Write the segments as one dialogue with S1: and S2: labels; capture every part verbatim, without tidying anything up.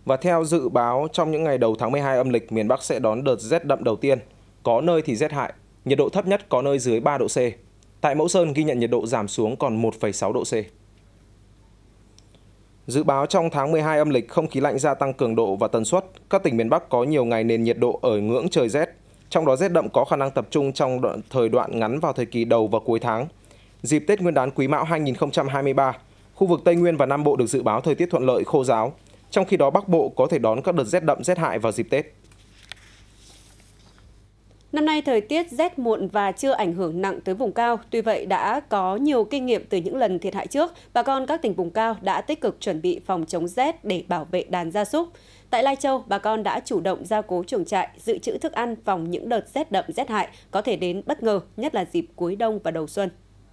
S1: Và theo dự báo, trong những ngày đầu tháng mười hai âm lịch, miền Bắc sẽ đón đợt rét đậm đầu tiên, có nơi thì rét hại, nhiệt độ thấp nhất có nơi dưới ba độ C. Tại Mẫu Sơn ghi nhận nhiệt độ giảm xuống còn một phẩy sáu độ C. Dự báo trong tháng mười hai âm lịch, không khí lạnh gia tăng cường độ và tần suất. Các tỉnh miền Bắc có nhiều ngày nền nhiệt độ ở ngưỡng trời rét. Trong đó rét đậm có khả năng tập trung trong đoạn, thời đoạn ngắn vào thời kỳ đầu và cuối tháng. Dịp Tết Nguyên đán Quý Mão hai nghìn không trăm hai mươi ba, khu vực Tây Nguyên và Nam Bộ được dự báo thời tiết thuận lợi khô ráo. Trong khi đó Bắc Bộ có thể đón các đợt rét đậm rét hại vào dịp Tết.
S2: Năm nay thời tiết rét muộn và chưa ảnh hưởng nặng tới vùng cao. Tuy vậy đã có nhiều kinh nghiệm từ những lần thiệt hại trước, bà con các tỉnh vùng cao đã tích cực chuẩn bị phòng chống rét để bảo vệ đàn gia súc. Tại Lai Châu, bà con đã chủ động gia cố chuồng trại, dự trữ thức ăn phòng những đợt rét đậm rét hại có thể đến bất ngờ, nhất là dịp cuối đông và đầu xuân.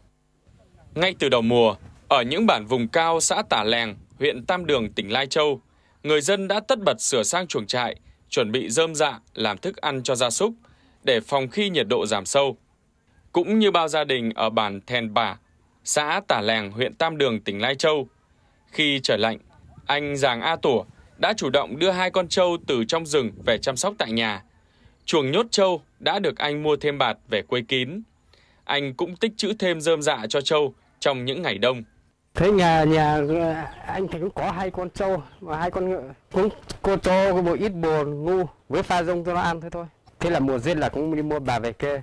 S3: Ngay từ đầu mùa, ở những bản vùng cao xã Tả Lèng, huyện Tam Đường, tỉnh Lai Châu, người dân đã tất bật sửa sang chuồng trại, chuẩn bị rơm rạ làm thức ăn cho gia súc để phòng khi nhiệt độ giảm sâu. Cũng như bao gia đình ở bản Thèn Bả, xã Tả Lèng, huyện Tam Đường, tỉnh Lai Châu, khi trời lạnh, anh Giàng A Tủa đã chủ động đưa hai con trâu từ trong rừng về chăm sóc tại nhà. Chuồng nhốt trâu đã được anh mua thêm bạt về quây kín. Anh cũng tích trữ thêm rơm rạ cho trâu trong những ngày đông.
S4: Thế nhà nhà anh thì cũng có hai con trâu và hai con ngựa, cũng cô cho một ít bồ ngu với pha rông cho nó ăn thế thôi. Thế là mùa rét là cũng đi mua bà về kê,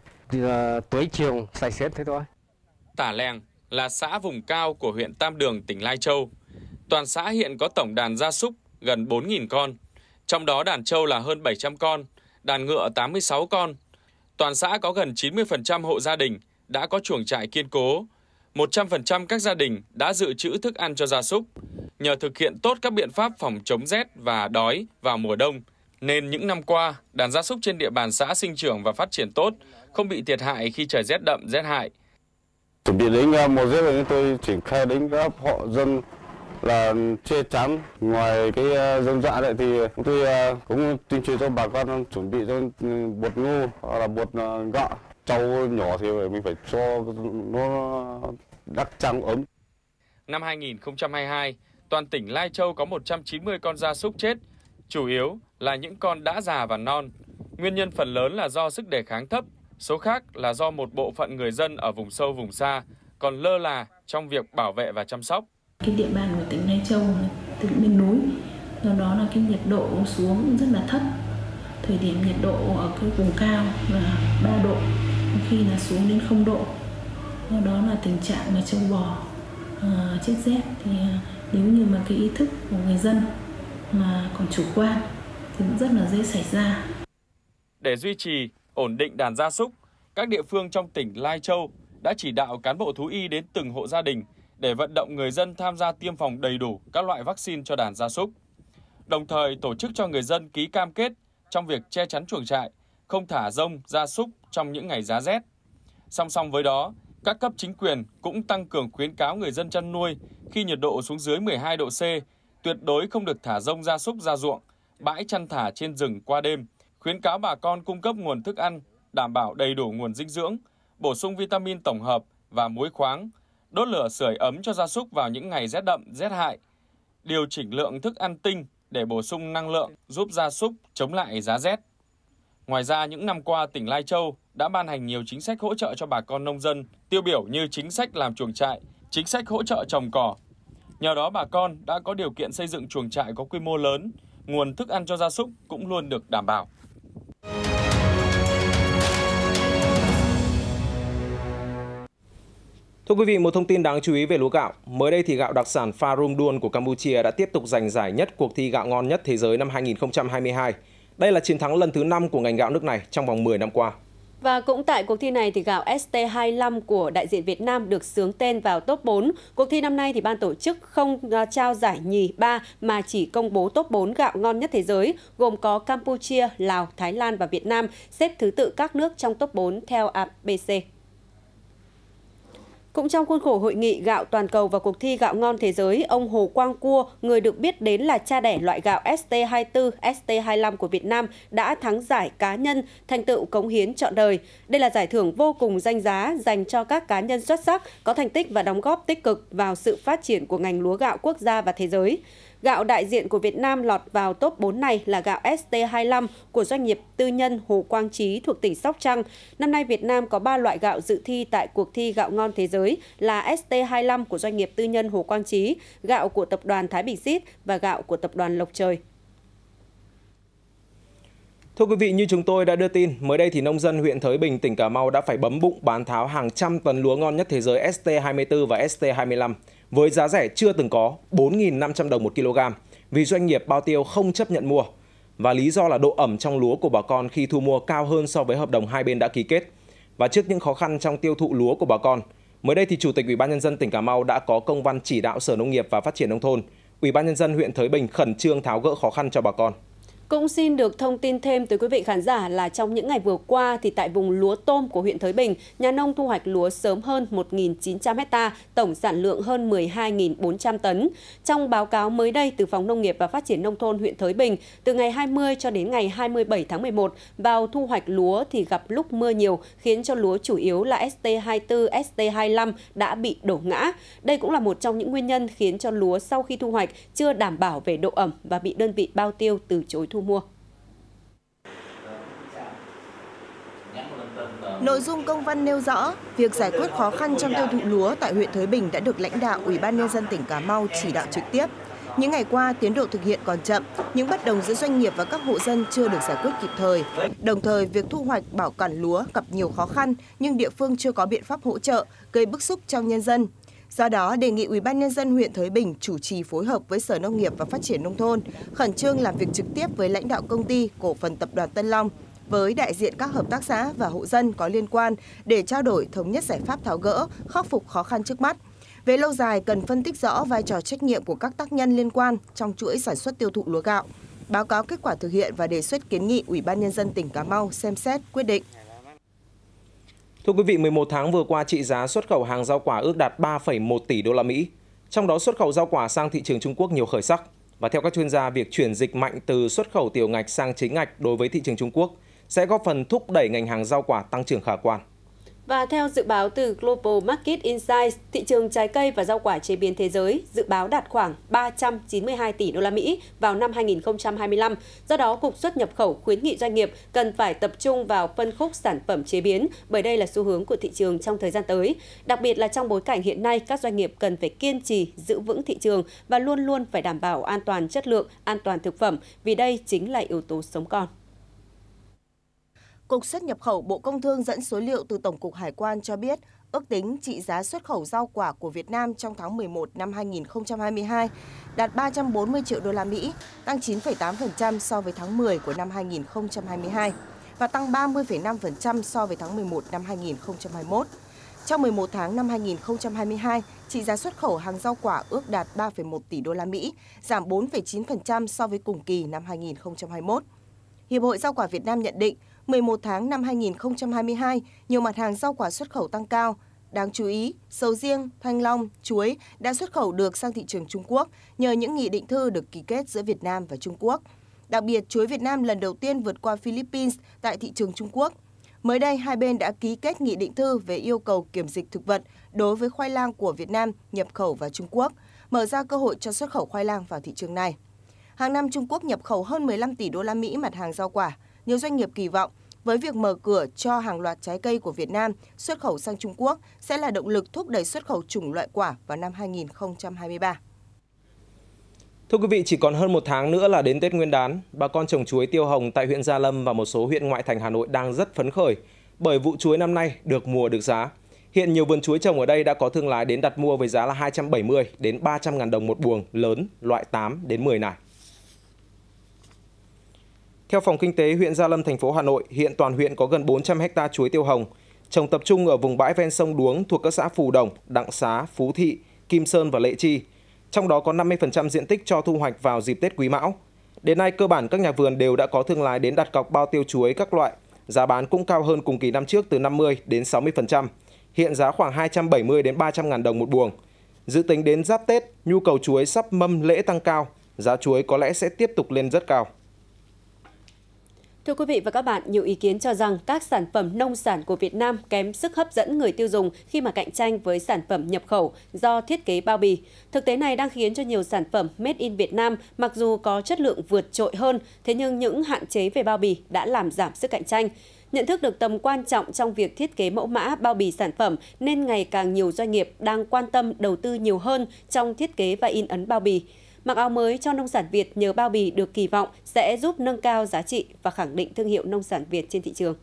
S4: tối chiều sạch sẽ thế thôi.
S3: Tả Lèng là xã vùng cao của huyện Tam Đường, tỉnh Lai Châu. Toàn xã hiện có tổng đàn gia súc gần bốn nghìn con, trong đó đàn trâu là hơn bảy trăm con, đàn ngựa tám mươi sáu con. Toàn xã có gần chín mươi phần trăm hộ gia đình đã có chuồng trại kiên cố, một trăm phần trăm các gia đình đã dự trữ thức ăn cho gia súc. Nhờ thực hiện tốt các biện pháp phòng chống rét và đói vào mùa đông, nên những năm qua, đàn gia súc trên địa bàn xã sinh trưởng và phát triển tốt, không bị thiệt hại khi trời rét đậm, rét hại.
S5: Chuẩn bị đến mùa rét thì tôi triển khai đến các hộ dân là che chắn. Ngoài cái rơm rạ này thì tôi cũng tuyên truyền cho bà con chuẩn bị cho bột ngô hoặc là bột gạo. Trâu nhỏ thì mình phải cho nó đắc trăng ấm.
S3: Năm hai nghìn không trăm hai mươi hai, toàn tỉnh Lai Châu có một trăm chín mươi con gia súc chết, chủ yếu là những con đã già và non. Nguyên nhân phần lớn là do sức đề kháng thấp, số khác là do một bộ phận người dân ở vùng sâu vùng xa còn lơ là trong việc bảo vệ và chăm sóc.
S6: Cái địa bàn của tỉnh Lai Châu là tỉnh miền núi, do đó là cái nhiệt độ xuống rất là thấp. Thời điểm nhiệt độ ở cái vùng cao là ba độ, khi là xuống đến không độ. Do đó là tình trạng mà trâu bò à, chết rét thì nếu như mà cái ý thức của người dân mà còn chủ quan thì cũng rất là dễ xảy ra.
S3: Để duy trì ổn định đàn gia súc, các địa phương trong tỉnh Lai Châu đã chỉ đạo cán bộ thú y đến từng hộ gia đình để vận động người dân tham gia tiêm phòng đầy đủ các loại vaccine cho đàn gia súc. Đồng thời tổ chức cho người dân ký cam kết trong việc che chắn chuồng trại, không thả rông gia súc trong những ngày giá rét. Song song với đó, các cấp chính quyền cũng tăng cường khuyến cáo người dân chăn nuôi khi nhiệt độ xuống dưới mười hai độ C, tuyệt đối không được thả rông gia súc ra ruộng, bãi chăn thả trên rừng qua đêm, khuyến cáo bà con cung cấp nguồn thức ăn, đảm bảo đầy đủ nguồn dinh dưỡng, bổ sung vitamin tổng hợp và muối khoáng, đốt lửa sưởi ấm cho gia súc vào những ngày rét đậm, rét hại, điều chỉnh lượng thức ăn tinh để bổ sung năng lượng giúp gia súc chống lại giá rét. Ngoài ra, những năm qua, tỉnh Lai Châu đã ban hành nhiều chính sách hỗ trợ cho bà con nông dân, tiêu biểu như chính sách làm chuồng trại, chính sách hỗ trợ trồng cỏ. Nhờ đó, bà con đã có điều kiện xây dựng chuồng trại có quy mô lớn, nguồn thức ăn cho gia súc cũng luôn được đảm bảo.
S1: Thưa quý vị, một thông tin đáng chú ý về lúa gạo. Mới đây thì gạo đặc sản Pharum Duon của Campuchia đã tiếp tục giành giải nhất cuộc thi gạo ngon nhất thế giới năm hai nghìn không trăm hai mươi hai. Đây là chiến thắng lần thứ năm của ngành gạo nước này trong vòng mười năm qua.
S2: Và cũng tại cuộc thi này thì gạo S T hai mươi lăm của đại diện Việt Nam được xướng tên vào top bốn. Cuộc thi năm nay thì ban tổ chức không trao giải nhì ba mà chỉ công bố top bốn gạo ngon nhất thế giới, gồm có Campuchia, Lào, Thái Lan và Việt Nam, xếp thứ tự các nước trong top bốn theo a bê xê. Cũng trong khuôn khổ hội nghị gạo toàn cầu và cuộc thi gạo ngon thế giới, ông Hồ Quang Cua, người được biết đến là cha đẻ loại gạo S T hai mươi tư, S T hai mươi lăm của Việt Nam, đã thắng giải cá nhân thành tựu cống hiến trọn đời. Đây là giải thưởng vô cùng danh giá dành cho các cá nhân xuất sắc, có thành tích và đóng góp tích cực vào sự phát triển của ngành lúa gạo quốc gia và thế giới. Gạo đại diện của Việt Nam lọt vào top bốn này là gạo S T hai mươi lăm của doanh nghiệp tư nhân Hồ Quang Trí thuộc tỉnh Sóc Trăng. Năm nay Việt Nam có ba loại gạo dự thi tại cuộc thi gạo ngon thế giới là S T hai mươi lăm của doanh nghiệp tư nhân Hồ Quang Trí, gạo của tập đoàn Thái Bình Xít và gạo của tập đoàn Lộc Trời.
S1: Thưa quý vị, như chúng tôi đã đưa tin, mới đây thì nông dân huyện Thới Bình, tỉnh Cà Mau đã phải bấm bụng bán tháo hàng trăm tấn lúa ngon nhất thế giới S T hai mươi tư và S T hai mươi lăm với giá rẻ chưa từng có bốn nghìn năm trăm đồng một kg vì doanh nghiệp bao tiêu không chấp nhận mua. Và lý do là độ ẩm trong lúa của bà con khi thu mua cao hơn so với hợp đồng hai bên đã ký kết. Và trước những khó khăn trong tiêu thụ lúa của bà con, mới đây thì Chủ tịch Ủy ban nhân dân tỉnh Cà Mau đã có công văn chỉ đạo Sở Nông nghiệp và Phát triển nông thôn, Ủy ban nhân dân huyện Thới Bình khẩn trương tháo gỡ khó khăn cho bà con.
S2: Cũng xin được thông tin thêm tới quý vị khán giả là trong những ngày vừa qua thì tại vùng lúa tôm của huyện Thới Bình, nhà nông thu hoạch lúa sớm hơn một nghìn chín trăm ha, tổng sản lượng hơn mười hai nghìn bốn trăm tấn. Trong báo cáo mới đây từ Phòng Nông nghiệp và Phát triển nông thôn huyện Thới Bình, từ ngày hai mươi cho đến ngày hai mươi bảy tháng mười một, vào thu hoạch lúa thì gặp lúc mưa nhiều khiến cho lúa chủ yếu là S T hai mươi tư, S T hai mươi lăm đã bị đổ ngã. Đây cũng là một trong những nguyên nhân khiến cho lúa sau khi thu hoạch chưa đảm bảo về độ ẩm và bị đơn vị bao tiêu từ chối thu mua.
S7: Nội dung công văn nêu rõ, việc giải quyết khó khăn trong tiêu thụ lúa tại huyện Thới Bình đã được lãnh đạo Ủy ban nhân dân tỉnh Cà Mau chỉ đạo trực tiếp. Những ngày qua, tiến độ thực hiện còn chậm, những bất đồng giữa doanh nghiệp và các hộ dân chưa được giải quyết kịp thời. Đồng thời, việc thu hoạch bảo quản lúa gặp nhiều khó khăn nhưng địa phương chưa có biện pháp hỗ trợ, gây bức xúc trong nhân dân. Do đó, đề nghị Ủy ban nhân dân huyện Thới Bình chủ trì phối hợp với Sở Nông nghiệp và Phát triển nông thôn, khẩn trương làm việc trực tiếp với lãnh đạo công ty cổ phần tập đoàn Tân Long, với đại diện các hợp tác xã và hộ dân có liên quan để trao đổi thống nhất giải pháp tháo gỡ, khắc phục khó khăn trước mắt. Về lâu dài, cần phân tích rõ vai trò trách nhiệm của các tác nhân liên quan trong chuỗi sản xuất tiêu thụ lúa gạo, báo cáo kết quả thực hiện và đề xuất kiến nghị Ủy ban nhân dân tỉnh Cà Mau xem xét quyết định.
S1: Thưa quý vị, mười một tháng vừa qua, trị giá xuất khẩu hàng rau quả ước đạt ba phẩy một tỷ đô la Mỹ. Trong đó xuất khẩu rau quả sang thị trường Trung Quốc nhiều khởi sắc. Và theo các chuyên gia, việc chuyển dịch mạnh từ xuất khẩu tiểu ngạch sang chính ngạch đối với thị trường Trung Quốc sẽ góp phần thúc đẩy ngành hàng rau quả tăng trưởng khả quan.
S2: Và theo dự báo từ Global Market Insights, thị trường trái cây và rau quả chế biến thế giới dự báo đạt khoảng ba trăm chín mươi hai tỷ đô la Mỹ vào năm hai nghìn không trăm hai mươi lăm. Do đó, Cục Xuất nhập khẩu khuyến nghị doanh nghiệp cần phải tập trung vào phân khúc sản phẩm chế biến, bởi đây là xu hướng của thị trường trong thời gian tới. Đặc biệt là trong bối cảnh hiện nay, các doanh nghiệp cần phải kiên trì giữ vững thị trường và luôn luôn phải đảm bảo an toàn chất lượng, an toàn thực phẩm, vì đây chính là yếu tố sống còn.
S7: Cục Xuất nhập khẩu Bộ Công Thương dẫn số liệu từ Tổng cục Hải quan cho biết, ước tính trị giá xuất khẩu rau quả của Việt Nam trong tháng mười một năm hai nghìn không trăm hai mươi hai đạt ba trăm bốn mươi triệu đô la Mỹ, tăng chín phẩy tám phần trăm so với tháng mười của năm hai nghìn không trăm hai mươi hai và tăng ba mươi phẩy năm phần trăm so với tháng mười một năm hai nghìn không trăm hai mươi mốt. Trong mười một tháng năm hai nghìn không trăm hai mươi hai, trị giá xuất khẩu hàng rau quả ước đạt ba phẩy một tỷ đô la Mỹ, giảm bốn phẩy chín phần trăm so với cùng kỳ năm hai nghìn không trăm hai mươi mốt. Hiệp hội Rau quả Việt Nam nhận định, mười một tháng năm hai nghìn không trăm hai mươi hai, nhiều mặt hàng rau quả xuất khẩu tăng cao. Đáng chú ý, sầu riêng, thanh long, chuối đã xuất khẩu được sang thị trường Trung Quốc nhờ những nghị định thư được ký kết giữa Việt Nam và Trung Quốc. Đặc biệt, chuối Việt Nam lần đầu tiên vượt qua Philippines tại thị trường Trung Quốc. Mới đây, hai bên đã ký kết nghị định thư về yêu cầu kiểm dịch thực vật đối với khoai lang của Việt Nam nhập khẩu vào Trung Quốc, mở ra cơ hội cho xuất khẩu khoai lang vào thị trường này. Hàng năm Trung Quốc nhập khẩu hơn mười lăm tỷ đô la Mỹ mặt hàng rau quả. Nhiều doanh nghiệp kỳ vọng với việc mở cửa cho hàng loạt trái cây của Việt Nam xuất khẩu sang Trung Quốc sẽ là động lực thúc đẩy xuất khẩu chủng loại quả vào năm hai nghìn không trăm hai mươi ba.
S1: Thưa quý vị, chỉ còn hơn một tháng nữa là đến Tết Nguyên đán, bà con trồng chuối tiêu hồng tại huyện Gia Lâm và một số huyện ngoại thành Hà Nội đang rất phấn khởi bởi vụ chuối năm nay được mùa được giá. Hiện nhiều vườn chuối trồng ở đây đã có thương lái đến đặt mua với giá là hai trăm bảy mươi đến ba trăm ngàn đồng một buồng lớn loại tám đến mười nải. Theo Phòng Kinh tế huyện Gia Lâm, thành phố Hà Nội, hiện toàn huyện có gần bốn trăm ha chuối tiêu hồng, trồng tập trung ở vùng bãi ven sông Đuống thuộc các xã Phù Đồng, Đặng Xá, Phú Thị, Kim Sơn và Lệ Chi. Trong đó có năm mươi phần trăm diện tích cho thu hoạch vào dịp Tết Quý Mão. Đến nay, cơ bản các nhà vườn đều đã có thương lái đến đặt cọc bao tiêu chuối các loại. Giá bán cũng cao hơn cùng kỳ năm trước từ năm mươi đến sáu mươi phần trăm. Hiện giá khoảng hai trăm bảy mươi đến ba trăm ngàn đồng một buồng. Dự tính đến Giáp Tết, nhu cầu chuối sắp mâm lễ tăng cao, giá chuối có lẽ sẽ tiếp tục lên rất cao.
S2: Thưa quý vị và các bạn, nhiều ý kiến cho rằng các sản phẩm nông sản của Việt Nam kém sức hấp dẫn người tiêu dùng khi mà cạnh tranh với sản phẩm nhập khẩu do thiết kế bao bì. Thực tế này đang khiến cho nhiều sản phẩm made in Việt Nam mặc dù có chất lượng vượt trội hơn, thế nhưng những hạn chế về bao bì đã làm giảm sức cạnh tranh. Nhận thức được tầm quan trọng trong việc thiết kế mẫu mã bao bì sản phẩm nên ngày càng nhiều doanh nghiệp đang quan tâm đầu tư nhiều hơn trong thiết kế và in ấn bao bì. Mặc áo mới cho nông sản Việt nhờ bao bì được kỳ vọng sẽ giúp nâng cao giá trị và khẳng định thương hiệu nông sản Việt trên thị trường.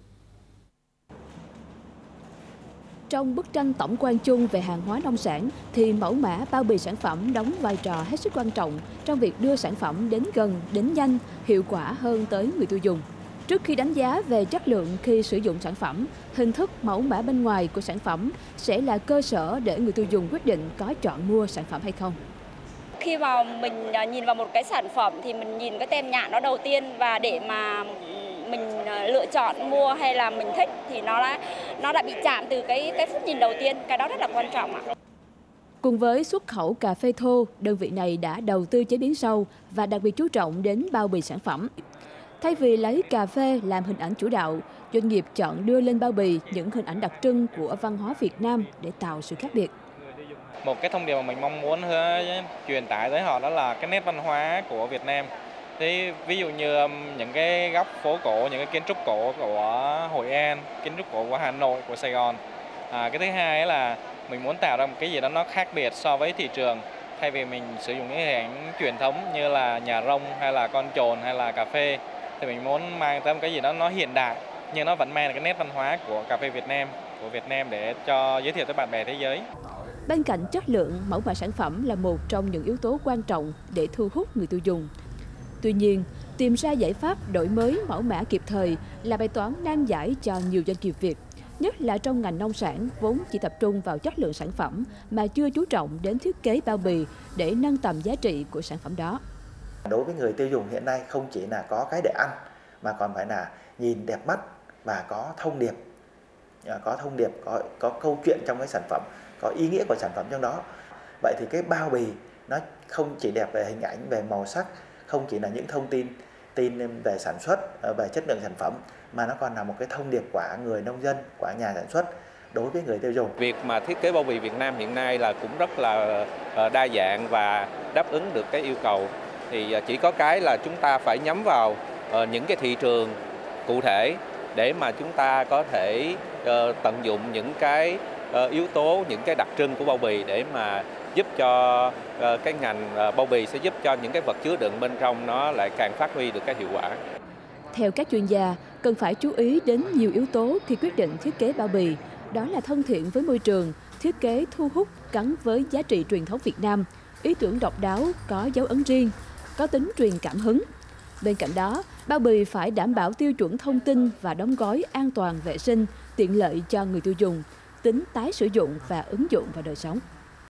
S8: Trong bức tranh tổng quan chung về hàng hóa nông sản thì mẫu mã bao bì sản phẩm đóng vai trò hết sức quan trọng trong việc đưa sản phẩm đến gần, đến nhanh, hiệu quả hơn tới người tiêu dùng. Trước khi đánh giá về chất lượng khi sử dụng sản phẩm, hình thức mẫu mã bên ngoài của sản phẩm sẽ là cơ sở để người tiêu dùng quyết định có chọn mua sản phẩm hay không.
S9: Khi mà mình nhìn vào một cái sản phẩm thì mình nhìn cái tem nhãn nó đầu tiên, và để mà mình lựa chọn mua hay là mình thích thì nó đã nó đã bị chạm từ cái cái phút nhìn đầu tiên, cái đó rất là quan trọng ạ.
S8: Cùng với xuất khẩu cà phê thô, đơn vị này đã đầu tư chế biến sâu và đặc biệt chú trọng đến bao bì sản phẩm. Thay vì lấy cà phê làm hình ảnh chủ đạo, doanh nghiệp chọn đưa lên bao bì những hình ảnh đặc trưng của văn hóa Việt Nam để tạo sự khác biệt.
S10: Một cái thông điệp mà mình mong muốn truyền tải tới họ đó là cái nét văn hóa của Việt Nam. Thế ví dụ như những cái góc phố cổ, những cái kiến trúc cổ của Hội An, kiến trúc cổ của Hà Nội, của Sài Gòn. À, cái thứ hai là mình muốn tạo ra một cái gì đó nó khác biệt so với thị trường. Thay vì mình sử dụng những hình ảnh truyền thống như là nhà rông hay là con trồn hay là cà phê, thì mình muốn mang tới một cái gì đó nó hiện đại nhưng nó vẫn mang được cái nét văn hóa của cà phê Việt Nam, của Việt Nam để cho giới thiệu tới bạn bè thế giới.
S8: Bên cạnh chất lượng, mẫu mã sản phẩm là một trong những yếu tố quan trọng để thu hút người tiêu dùng. Tuy nhiên, tìm ra giải pháp đổi mới mẫu mã kịp thời là bài toán nan giải cho nhiều doanh nghiệp Việt, nhất là trong ngành nông sản vốn chỉ tập trung vào chất lượng sản phẩm mà chưa chú trọng đến thiết kế bao bì để nâng tầm giá trị của sản phẩm đó.
S11: Đối với người tiêu dùng hiện nay không chỉ là có cái để ăn mà còn phải là nhìn đẹp mắt và có thông điệp, có thông điệp, có có câu chuyện trong cái sản phẩm, có ý nghĩa của sản phẩm trong đó. Vậy thì cái bao bì nó không chỉ đẹp về hình ảnh, về màu sắc, không chỉ là những thông tin tin về sản xuất, về chất lượng sản phẩm, mà nó còn là một cái thông điệp của người nông dân, của nhà sản xuất đối với người tiêu dùng.
S12: Việc mà thiết kế bao bì Việt Nam hiện nay là cũng rất là đa dạng và đáp ứng được cái yêu cầu. Thì chỉ có cái là chúng ta phải nhắm vào những cái thị trường cụ thể để mà chúng ta có thể tận dụng những cái yếu tố, những cái đặc trưng của bao bì để mà giúp cho cái ngành bao bì sẽ giúp cho những cái vật chứa đựng bên trong nó lại càng phát huy được cái hiệu quả.
S8: Theo các chuyên gia, cần phải chú ý đến nhiều yếu tố khi quyết định thiết kế bao bì. Đó là thân thiện với môi trường, thiết kế thu hút gắn với giá trị truyền thống Việt Nam, ý tưởng độc đáo, có dấu ấn riêng, có tính truyền cảm hứng. Bên cạnh đó, bao bì phải đảm bảo tiêu chuẩn thông tin và đóng gói an toàn vệ sinh, tiện lợi cho người tiêu dùng, tính tái sử dụng và ứng dụng vào đời sống.